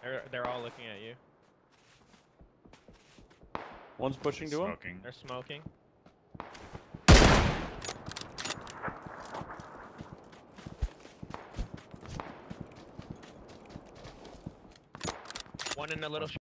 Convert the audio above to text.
They're all looking at you. One's pushing to him. Smoking. They're smoking. One in a little